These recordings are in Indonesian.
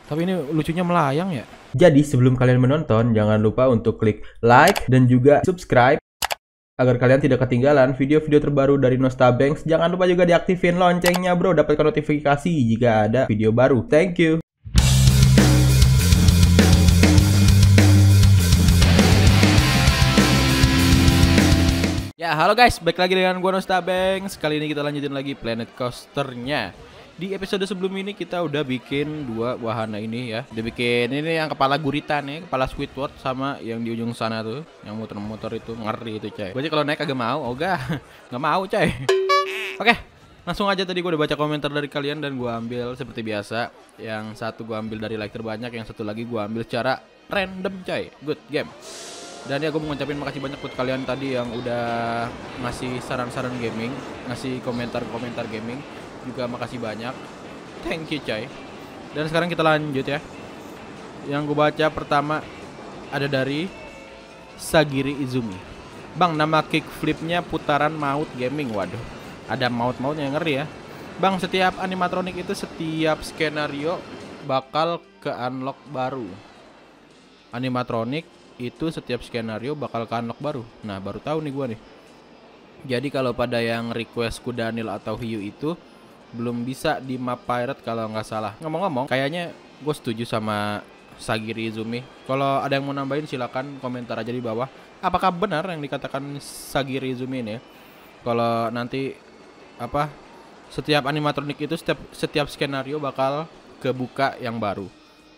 Tapi ini lucunya melayang ya. Jadi sebelum kalian menonton, jangan lupa untuk klik like dan juga subscribe agar kalian tidak ketinggalan video-video terbaru dari Nostabanks. Jangan lupa juga diaktifin loncengnya bro, dapatkan notifikasi jika ada video baru. Thank you. Ya, halo guys, balik lagi dengan gua Nostabanks. Kali ini kita lanjutin lagi Planet Coaster-nya. Di episode sebelum ini kita udah bikin dua wahana ini ya. Udah bikin ini yang kepala gurita nih, kepala Squidward, sama yang di ujung sana tuh, yang muter-muter itu, ngeri itu coy. Gue aja kalau naik agak mau, nggak mau coy. Oke, langsung aja. Tadi gue udah baca komentar dari kalian dan gue ambil seperti biasa. Yang satu gue ambil dari like terbanyak, yang satu lagi gue ambil secara random coy. Good game. Dan ya gue mau ngucapin makasih banyak buat kalian tadi yang udah ngasih saran-saran gaming, ngasih komentar-komentar gaming. Juga makasih banyak. Thank you coy. Dan sekarang kita lanjut ya. Yang gue baca pertama ada dari Sagiri Izumi. Bang, nama kickflipnya putaran maut gaming. Waduh, ada maut-mautnya, ngeri ya. Bang, setiap animatronik itu setiap skenario bakal ke unlock baru. Animatronik itu setiap skenario bakal ke unlock baru. Nah, baru tahu nih gua nih. Jadi kalau pada yang request Kudanil atau Hiu itu belum bisa di map pirate kalau nggak salah. Ngomong-ngomong, kayaknya gue setuju sama Sagiri Izumi. Kalau ada yang mau nambahin silakan komentar aja di bawah. Apakah benar yang dikatakan Sagiri Izumi ini? Kalau nanti apa setiap animatronik itu setiap skenario bakal kebuka yang baru.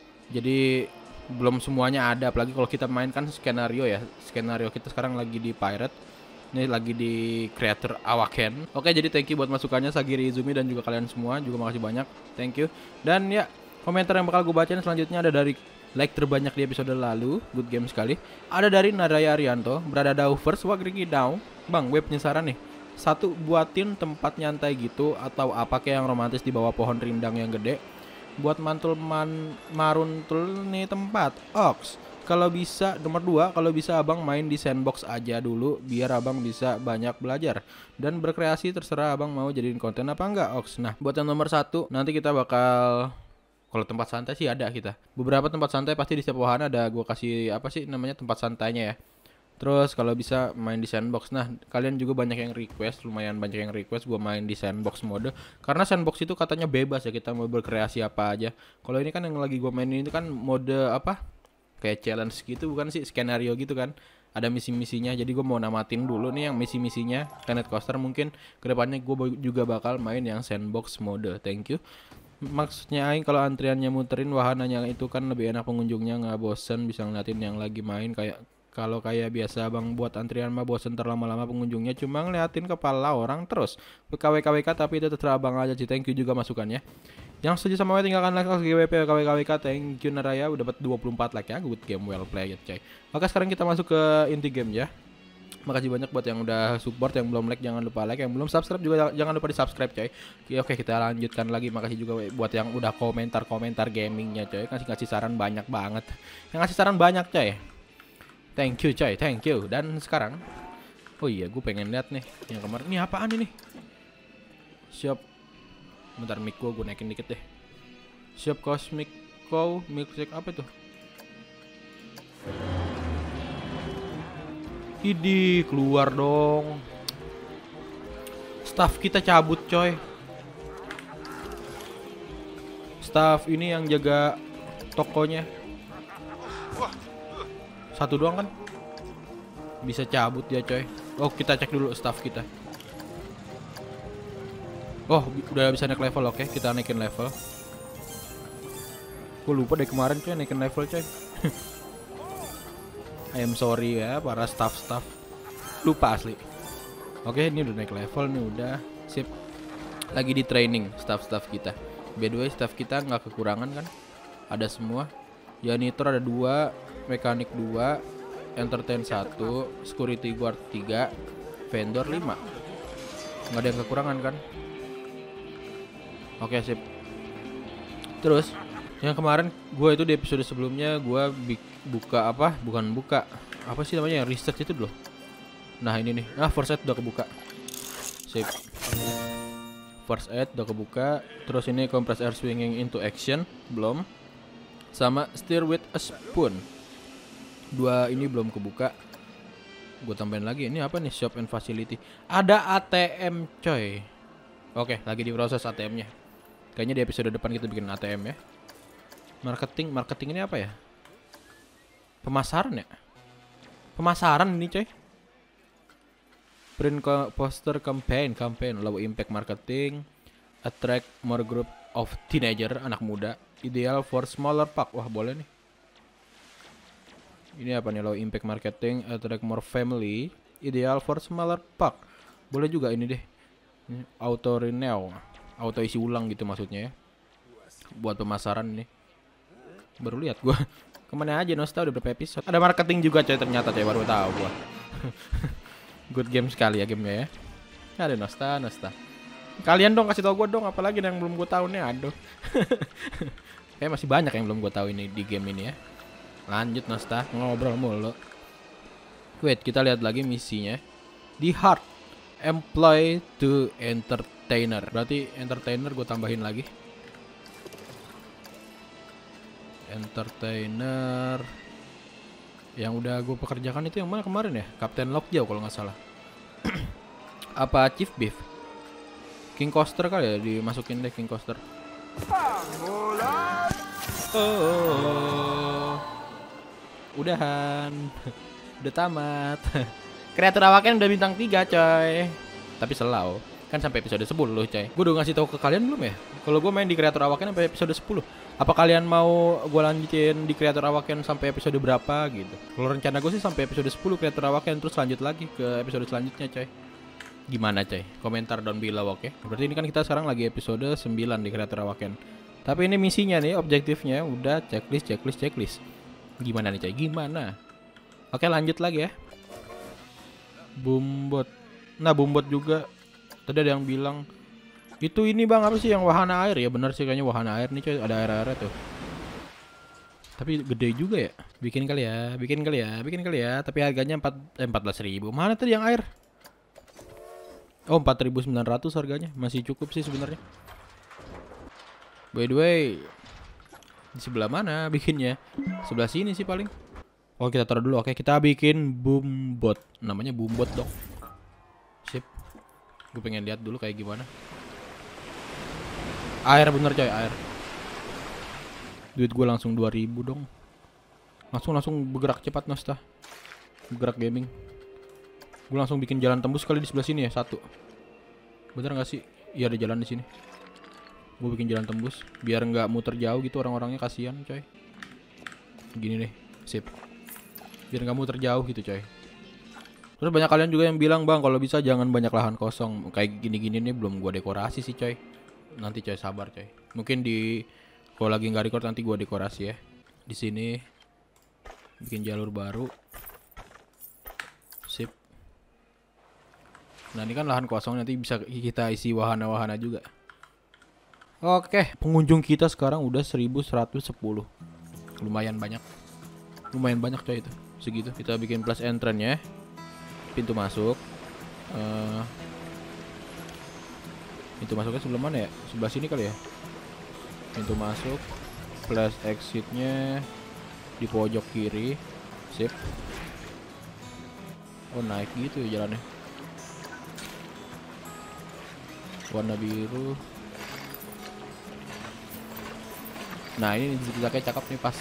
Jadi belum semuanya ada, apalagi kalau kita mainkan skenario ya. Skenario kita sekarang lagi di pirate. Ini lagi di creator Awaken. Oke, jadi thank you buat masukannya Sagiri Izumi dan juga kalian semua. Juga makasih banyak. Thank you. Dan ya, komentar yang bakal gue bacain selanjutnya ada dari like terbanyak di episode lalu. Good game sekali. Ada dari Naraya Arianto. Berada Dauvers. Wah, geringi down. Bang, gue punya saran nih. Satu, buatin tempat nyantai gitu. Atau apa kayak yang romantis di bawah pohon rindang yang gede. Buat mantul maruntul nih tempat. Ox. Kalau bisa, nomor 2, kalau bisa abang main di sandbox aja dulu biar abang bisa banyak belajar dan berkreasi. Terserah abang mau jadiin konten apa enggak, Ox. Nah, buat yang nomor 1, nanti kita bakal, kalau tempat santai sih ada kita. Beberapa tempat santai pasti di setiap wahana ada gua kasih apa sih namanya tempat santainya ya. Terus kalau bisa main di sandbox. Nah, kalian juga banyak yang request, lumayan banyak yang request gua main di sandbox mode. Karena sandbox itu katanya bebas ya, kita mau berkreasi apa aja. Kalau ini kan yang lagi gua mainin itu kan mode apa? Kayak challenge gitu bukan sih, skenario gitu kan, ada misi-misinya. Jadi gue mau namatin dulu nih yang misi-misinya Planet Coaster. Mungkin kedepannya gue juga bakal main yang sandbox mode. Thank you. Maksudnya aing kalau antriannya muterin wahananya itu kan lebih enak, pengunjungnya nggak bosen, bisa ngeliatin yang lagi main. Kayak kalau kayak biasa bang buat antrian mah bosen, terlama-lama pengunjungnya cuma ngeliatin kepala orang terus. KWKWK tapi itu terserah abang aja sih. Thank you juga masukannya. Yang setuju sama gue tinggalkan like GWP KWKWK. Thank you Naraya udah dapat 24 like ya. Good game, well played coy. Oke, sekarang kita masuk ke inti game ya. Makasih banyak buat yang udah support, yang belum like jangan lupa like, yang belum subscribe juga jangan lupa di subscribe coy. Oke, kita lanjutkan lagi. Makasih juga buat yang udah komentar gamingnya coy, ngasih saran banyak banget. Yang ngasih saran banyak coy. Thank you coy, thank you. Dan sekarang, oh iya gue pengen lihat nih yang kemarin. Ini apaan ini? Siap. Bentar, mic gue naikin dikit deh. Siap Cosmic Cow Milkshake apa itu? Idi, keluar dong. Staff kita cabut coy. Staff ini yang jaga tokonya. Satu doang kan? Bisa cabut dia coy. Oh, kita cek dulu staff kita. Oh, udah bisa naik level. Oke, kita naikin level. Gue lupa dari kemarin coy naikin level coy. I am sorry ya para staff. Lupa asli. Oke, ini udah naik level nih, udah sip. Lagi di training staff kita. By the way, staff kita nggak kekurangan kan? Ada semua. Janitor ada 2, mekanik 2, entertain 1, security guard 3, vendor 5. Nggak ada yang kekurangan kan? Oke, sip. Terus yang kemarin gue itu di episode sebelumnya gue buka apa? Bukan buka. Apa sih namanya yang research itu loh. Nah, ini nih. Nah, first aid udah kebuka. Sip. First aid udah kebuka. Terus ini compress air swinging into action belum. sama Stir with a Spoon. Dua ini belum kebuka. Gue tambahin lagi. Ini apa nih? Shop and Facility. Ada ATM coy. Oke, lagi diproses ATM-nya. Kayaknya di episode depan kita bikin ATM ya. Marketing ini apa ya? Pemasaran ya? Pemasaran ini coy. Print poster campaign, low impact marketing, attract more group of teenager, anak muda, ideal for smaller pack. Wah, boleh nih. Ini apa nih? Low impact marketing, attract more family, ideal for smaller pack. Boleh juga ini deh. Ini auto renew, auto isi ulang gitu maksudnya ya. Buat pemasaran ini. Baru lihat gua. Kemana aja Nosta udah berapa episode? Ada marketing juga coy, ternyata coy, baru tahu gua. Good game sekali ya gamenya ya. Ada Nosta. Kalian dong kasih tau gue dong, apalagi yang belum gue tahu nih, aduh. Kayak masih banyak yang belum gue tahu ini di game ini ya. Lanjut Nosta, ngobrol mulu. Wait, kita lihat lagi misinya. The Heart, employ to entertainer. Berarti entertainer gue tambahin lagi. Entertainer. Yang udah gue pekerjakan itu yang mana kemarin ya? Kapten Lockjaw kalau nggak salah. Apa Chief Beef? King Coaster kali ya, dimasukin deh King Coaster. Oh. Udahan. Udah tamat. Kreator awaknya udah bintang 3 coy. Tapi selau. Kan sampai episode 10 coy. Gue udah ngasih tahu ke kalian belum ya? Kalau gue main di kreator awaknya sampai episode 10. Apa kalian mau gue lanjutin di kreator awaknya sampai episode berapa gitu? Kalau rencana gue sih sampai episode 10 kreator awaknya, terus lanjut lagi ke episode selanjutnya coy. Gimana coy? Komentar down below, oke? Berarti ini kan kita sekarang lagi episode 9 di kreator awaknya. Tapi ini misinya nih, objektifnya udah checklist. Gimana nih coy? Gimana? Oke, lanjut lagi ya. Boombot. Nah, Boombot juga tadi ada yang bilang itu ini bang, apa sih yang wahana air ya? Bener sih kayaknya wahana air nih coy, ada air-airnya tuh. Tapi gede juga ya. Bikin kali ya. Tapi harganya 14.000. Mana tadi yang air? Oh, 4.900 harganya. Masih cukup sih sebenarnya. By the way, di sebelah mana bikinnya? Sebelah sini sih paling. Oh, kita taruh dulu. Oke, kita bikin Boombot. Namanya Boombot dong. Sip. Gue pengen lihat dulu kayak gimana. Air bener coy, air. Duit gue langsung 2.000 dong. Langsung bergerak cepat Nosta. Bergerak gaming. Gue langsung bikin jalan tembus kali di sebelah sini ya, 1. Bener gak sih? Iya ada jalan di sini. Gue bikin jalan tembus biar nggak muter jauh gitu, orang-orangnya kasihan coy. Gini deh, sip. Biar nggak muter jauh gitu coy. Terus banyak kalian juga yang bilang bang kalau bisa jangan banyak lahan kosong. Kayak gini-gini nih belum gue dekorasi sih coy. Nanti coy, sabar coy. Mungkin kalau lagi nggak record nanti gue dekorasi ya. Di sini bikin jalur baru. Sip. Nah ini kan lahan kosong, nanti bisa kita isi wahana-wahana juga. Oke, pengunjung kita sekarang udah 1110. Lumayan banyak coy itu. Segitu. Kita bikin plus entrance ya. Pintu masuk. Pintu masuknya sebelah mana ya? Sebelah sini kali ya. Pintu masuk, plus exitnya di pojok kiri. Sip. Oh naik gitu ya jalannya. Warna biru. Nah ini zigzagnya cakep nih pas.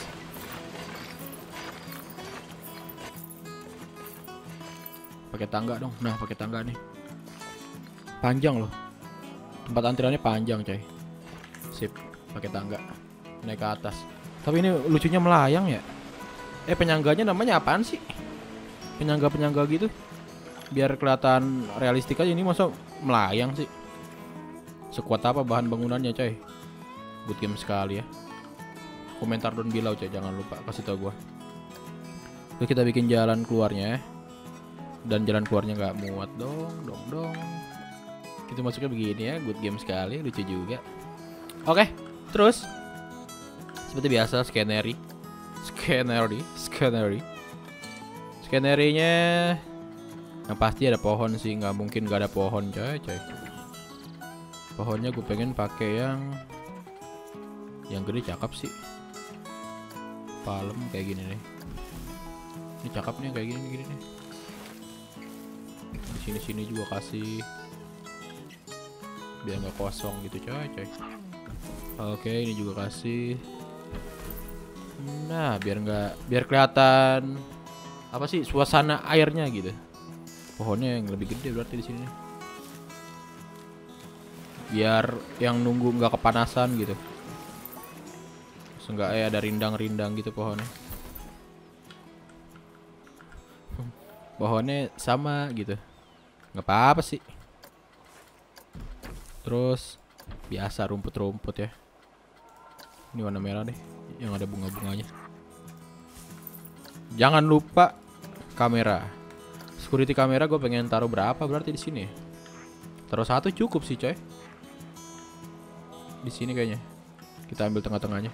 Pakai tangga dong. Nah pakai tangga nih. Panjang loh. Tempat antriannya panjang coy. Sip. Pakai tangga. Naik ke atas. Tapi ini lucunya melayang ya. Penyangganya namanya apaan sih? Penyangga gitu. Biar kelihatan realistik aja, ini masa melayang sih. Sekuat apa bahan bangunannya coy. Good game sekali ya. Komentar down below coy, jangan lupa kasih tau gua. Terus kita bikin jalan keluarnya. Dan jalan keluarnya nggak muat dong. Kita masuknya begini ya, good game sekali, lucu juga. Oke, terus seperti biasa Scannery-nya yang pasti ada pohon sih, nggak mungkin nggak ada pohon coy. Pohonnya gue pengen pakai yang gede, cakep sih. palem kayak gini nih. Ini cakep nih kayak gini nih. Di sini juga kasih biar nggak kosong gitu coy. Oke, ini juga kasih. Nah, biar kelihatan apa sih suasana airnya gitu. Pohonnya yang lebih gede berarti di sini. Biar yang nunggu nggak kepanasan gitu. Enggak ada rindang-rindang gitu pohonnya. Pohonnya sama gitu. Nggak apa-apa sih. Terus biasa rumput-rumput ya. Ini warna merah deh, yang ada bunga-bunganya. Jangan lupa kamera. Security kamera gue pengen taruh berapa berarti di sini? Taruh 1 cukup sih coy. Di sini kayaknya. Kita ambil tengah-tengahnya.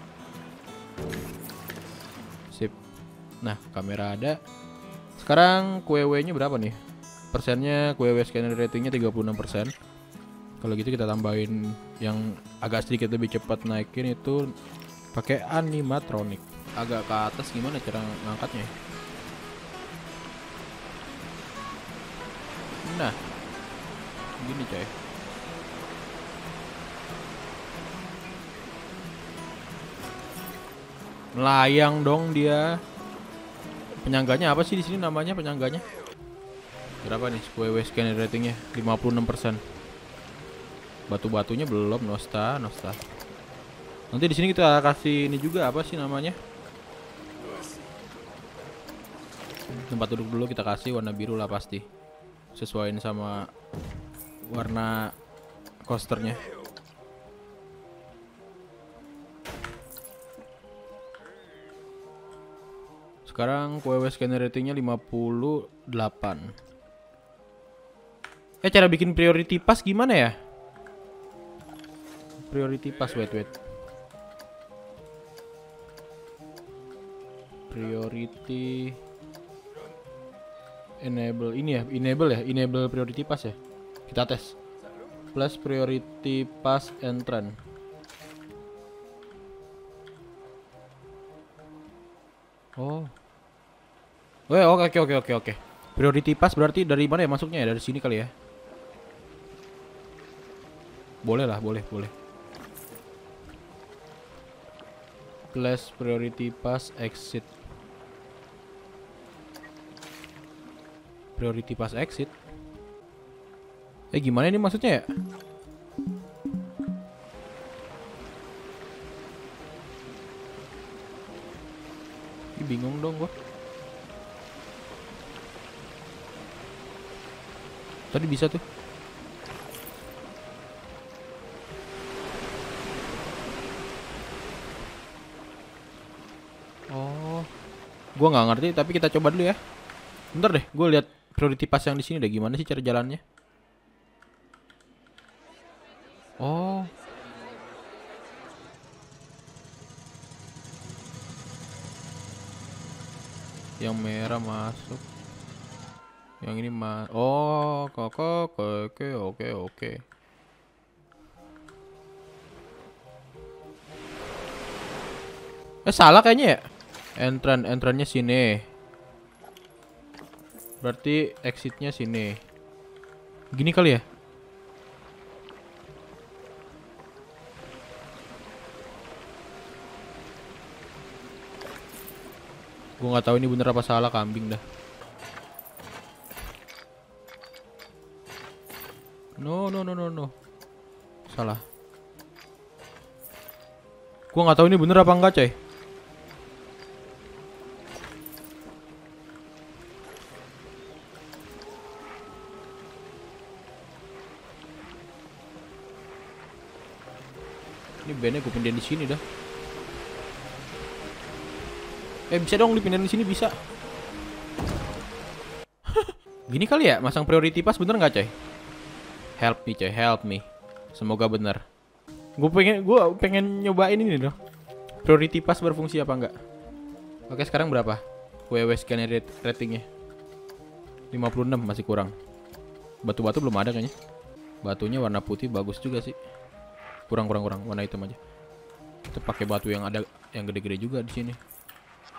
Sip. Nah, kamera ada. Sekarang QW-nya berapa nih? Persennya QW scanner ratingnya 36%. Kalau gitu kita tambahin yang agak sedikit lebih cepat naikin itu pakai animatronic. Agak ke atas gimana cara ngangkatnya? Nah. Gini coy. Melayang dong dia. Penyangganya apa sih di sini namanya penyangganya? Berapa nih QW scanner ratingnya? 56%. Batu-batunya belum Nosta. Nanti di sini kita kasih ini juga apa sih namanya? Tempat duduk dulu kita kasih warna biru lah pasti. Sesuaiin sama warna coasternya. Sekarang QW scanner ratingnya 58. Cara bikin priority pass gimana ya? Priority pass, wait. Priority enable ini ya, enable priority pass ya. Kita tes. Plus priority pass entrance. Oh. Oke. Priority pass berarti dari mana ya masuknya ya? Dari sini kali ya. Boleh. Plus priority pass exit. Priority pass exit. Gimana ini maksudnya ya? Bingung dong gua. Tadi bisa tuh. Oh, gua nggak ngerti tapi kita coba dulu ya. Bentar deh, gue lihat priority pass yang di sini deh gimana sih cara jalannya. Oh. Yang merah masuk. Yang ini oh, oke. Salah kayaknya ya. Entrance-nya sini. Berarti exitnya sini. Gini kali ya? Gue nggak tahu ini bener apa salah, kambing dah. No. Salah. Gue nggak tahu ini bener apa enggak, coy. Ini bandnya gue pindahin di sini dah. Bisa dong dipindahin di sini bisa. Gini kali ya, masang priority pass bener nggak, coy? Help me, coy, help me. Semoga bener. Gue pengen nyobain ini dong. Priority pass berfungsi apa enggak? Oke, sekarang berapa? QW scanner ratingnya 56, masih kurang. Batu-batu belum ada kayaknya. Batunya warna putih bagus juga sih. Kurang warna hitam aja. Kita pakai batu yang ada yang gede-gede juga di sini.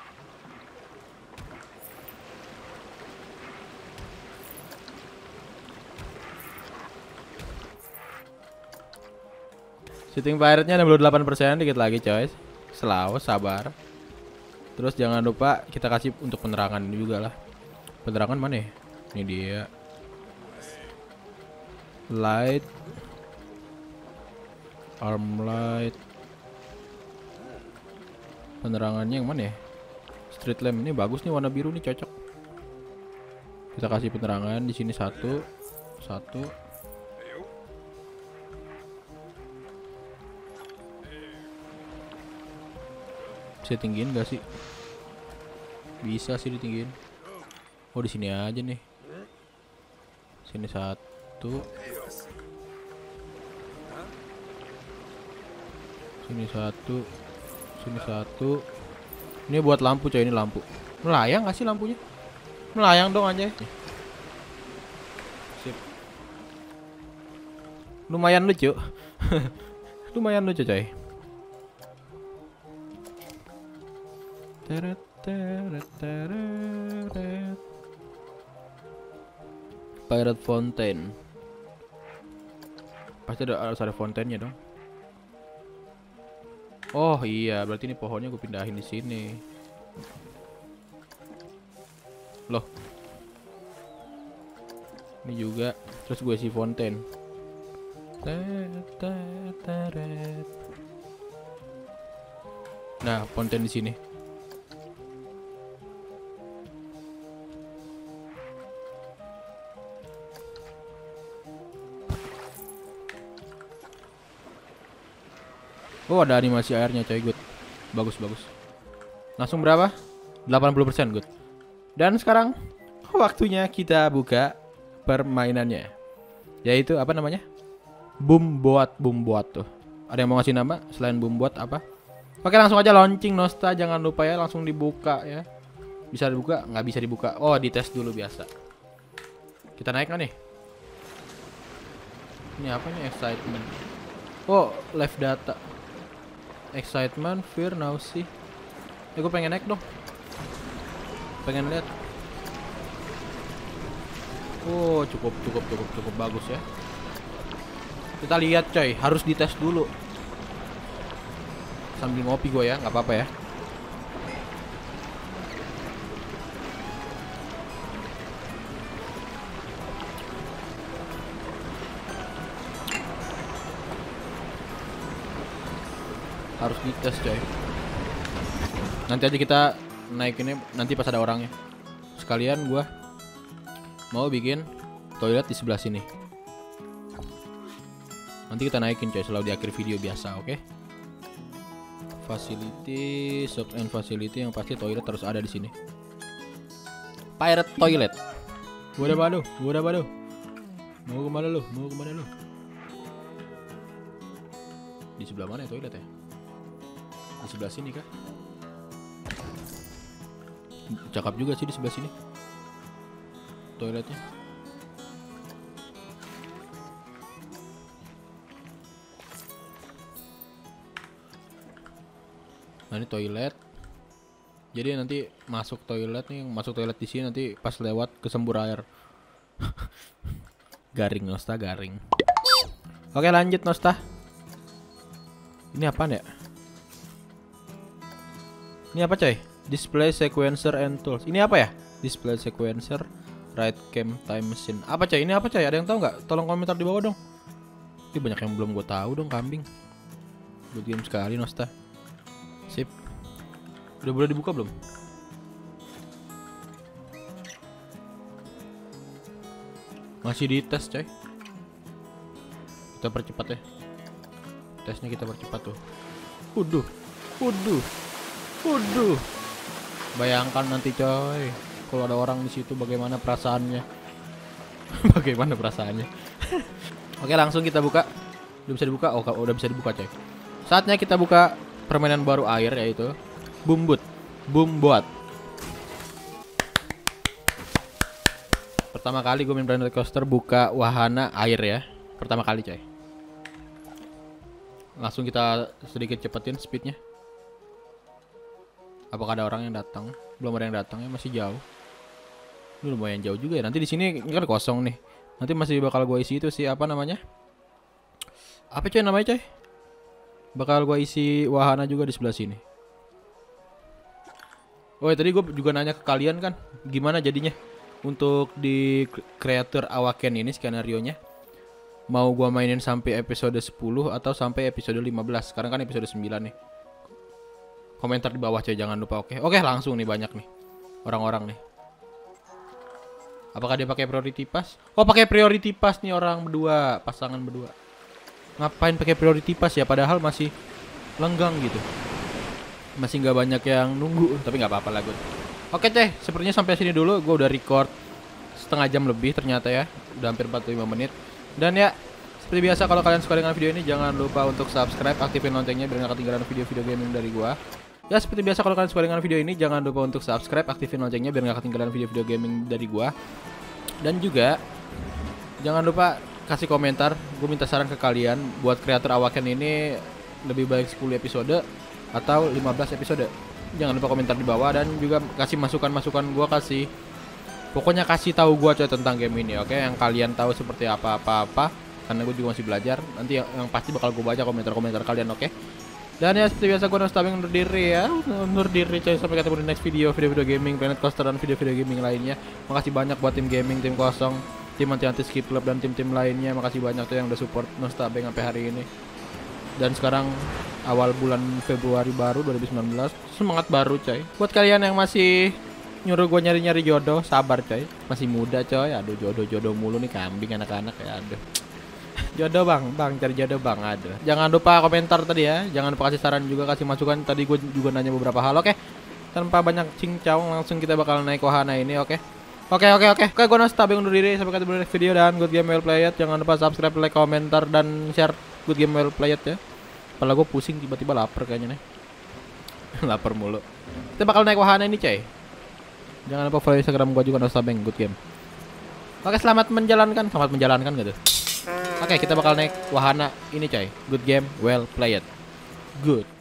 Shooting pirate-nya 68%, dikit lagi coy. Selalu sabar. Terus jangan lupa kita kasih untuk penerangan juga lah. Penerangan mana ya? Ini dia. Light. Arm light. Penerangannya yang mana ya? Street lamp ini bagus nih, warna biru nih, cocok. Kita kasih penerangan di sini satu. Bisa tinggiin gak sih? Bisa sih ditinggiin. Oh, di sini aja nih. Sini satu. Sini satu. Sini satu. Ini buat lampu coy, ini lampu. Melayang gak sih lampunya? Melayang dong aja. Sip. Lumayan lucu. Lumayan lucu coy. Pirate Fountain. Pasti harus ada fountainnya dong. Oh iya, berarti ini pohonnya gue pindahin di sini. Loh. Ini juga. Terus gue isi fountain. Nah, fountain di sini. Oh, ada animasi airnya coy, good. Bagus. Langsung berapa? 80% good. Dan sekarang waktunya kita buka permainannya. Yaitu apa namanya? Boom buat tuh. Ada yang mau ngasih nama selain boom buat apa? Oke, langsung aja launching Nosta, jangan lupa ya, langsung dibuka ya. Bisa dibuka? Nggak bisa dibuka. Oh, dites dulu biasa. Kita naik kan nih? Ini apa nih? Excitement. Oh, live data. Excitement, fear, nausea. Gue pengen naik dong. Pengen lihat. Oh, cukup bagus ya. Kita lihat coy, harus dites dulu. Sambil ngopi gue ya, nggak apa-apa ya. Harus dites coy. Nanti aja kita naik ini nanti pas ada orangnya. Sekalian gua mau bikin toilet di sebelah sini. Nanti kita naikin coy selalu di akhir video biasa, oke? Facility, shop and facility, yang pasti toilet terus ada di sini. Pirate toilet. Gua udah baru. Mau kemana lu? Di sebelah mana ya toilet ya? Di sebelah sini kah? Cakep juga sih di sebelah sini toiletnya. Nah, ini toilet. Jadi nanti masuk toilet nih, masuk toilet di sini nanti pas lewat kesembur air. Garing Nosta, garing. Oke, lanjut Nosta. Ini apaan ya? Ini apa coy? Display sequencer and tools. Ini apa ya? Display sequencer, right cam, time machine. Apa coy? Ini apa coy? Ada yang tahu nggak? Tolong komentar di bawah dong. Ini banyak yang belum gue tahu dong, kambing. Good game sekali Nosta. Sip. Udah boleh dibuka belum? Masih dites coy. Kita percepat ya. Tesnya kita percepat tuh. Waduh. Bayangkan nanti coy, kalau ada orang di situ bagaimana perasaannya. Bagaimana perasaannya? Oke, langsung kita buka. Udah bisa dibuka? Oh, udah bisa dibuka coy. Saatnya kita buka permainan baru air, yaitu Boom Boat. Pertama kali gue main Planet Coaster buka wahana air ya. Pertama kali coy. Langsung kita sedikit cepetin speednya. Apakah ada orang yang datang? Belum ada yang datang ya, masih jauh. Ini lumayan jauh juga ya. Nanti di sini kan kosong nih. Nanti masih bakal gue isi itu sih, apa namanya? Apa coy namanya coy? bakal gua isi wahana juga di sebelah sini. Oh ya, tadi gue juga nanya ke kalian kan, gimana jadinya untuk di Creator Awaken ini skenario-nya. Mau gua mainin sampai episode 10 atau sampai episode 15. Sekarang kan episode 9 nih. Komentar di bawah coy, jangan lupa. Oke, langsung nih banyak nih orang-orang nih. Apakah dia pakai priority pass? Oh, pakai priority pass nih orang berdua, pasangan berdua. Ngapain pakai priority pass ya, padahal masih lenggang gitu. Masih nggak banyak yang nunggu, tapi nggak apa-apa lah gue. Oke teh, sepertinya sampai sini dulu. Gue udah record setengah jam lebih ternyata ya, udah hampir 45 menit. Dan ya, seperti biasa kalau kalian suka dengan video ini, jangan lupa untuk subscribe, aktifin loncengnya biar nggak ketinggalan video-video gaming dari gue. Ya seperti biasa kalau kalian suka dengan video ini, jangan lupa untuk subscribe, aktifin loncengnya biar nggak ketinggalan video-video gaming dari gue. Dan juga jangan lupa kasih komentar. Gue minta saran ke kalian buat Creator Awaken ini lebih baik 10 episode atau 15 episode. Jangan lupa komentar di bawah dan juga kasih masukan-masukan. Gua kasih, pokoknya kasih tahu gua coy tentang game ini, oke? Yang kalian tahu seperti apa-apa, karena gue juga masih belajar. Nanti yang pasti bakal gue baca komentar-komentar kalian, oke? Dan ya seperti biasa gue Nostabeng undur diri ya. Undur diri coy, sampai ketemu di next video gaming, Planet Coaster dan video-video gaming lainnya. Makasih banyak buat tim gaming, tim kosong, tim anti skip club dan tim-tim lainnya. Makasih banyak tuh yang udah support Nostabeng sampai hari ini. Dan sekarang awal bulan Februari baru 2019, semangat baru coy. Buat kalian yang masih nyuruh gue nyari-nyari jodoh, sabar coy, masih muda coy. Aduh, jodoh mulu nih kambing anak-anak ya. Aduh, jodoh bang cari jodoh bang. Aduh, jangan lupa komentar tadi ya, jangan lupa kasih saran juga, kasih masukan. Tadi gue juga nanya beberapa hal, oke? Tanpa banyak cincang, langsung kita bakal naik wahana ini, oke? Oke, gue Nostabeng undur diri, sampai ketemu di next video dan good game well played. Jangan lupa subscribe, like, komentar dan share. Good game well played ya. Kepala gue pusing, tiba-tiba lapar kayaknya nih. Lapar mulu. Kita bakal naik wahana ini coy. Jangan lupa follow Instagram gue juga Nostabeng good game. Oke, selamat menjalankan gitu. Oke, kita bakal naik wahana ini coy. Good game well played. Good.